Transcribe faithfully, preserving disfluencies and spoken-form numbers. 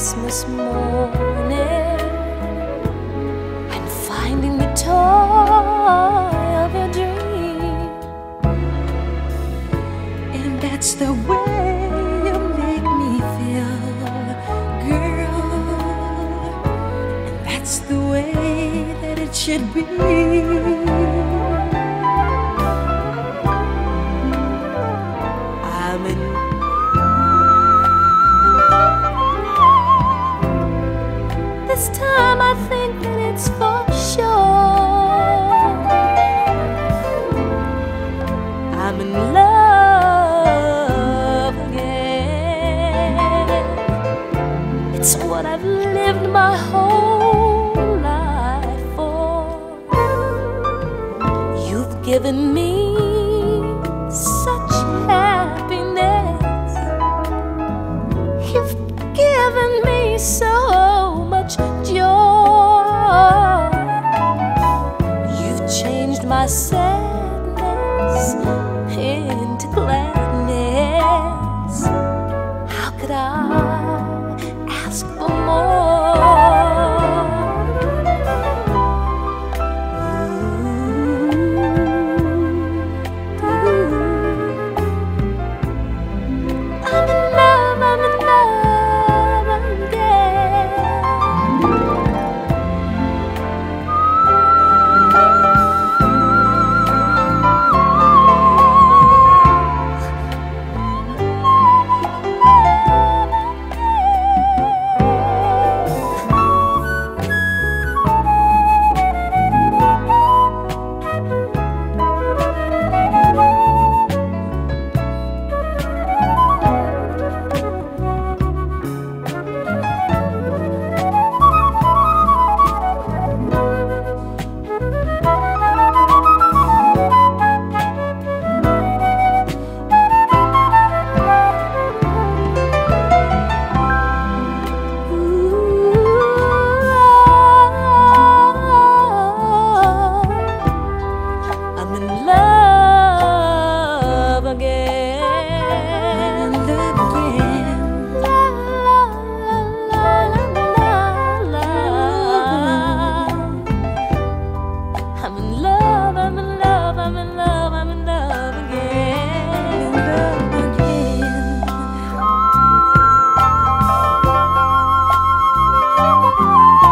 Christmas morning and finding the toy of your dream. And that's the way you make me feel, girl. And that's the way that it should be. I'm in This time I think that it's for sure. I'm in love again. It's what I've lived my whole life for. You've given me such happiness. You've given me so much joy. You've changed my sadness into gladness. How could I ask for more? Ooh, ooh. I'm in love, I'm in love again. I'm in love, I'm in love, I'm in love, I'm in love again. Love again.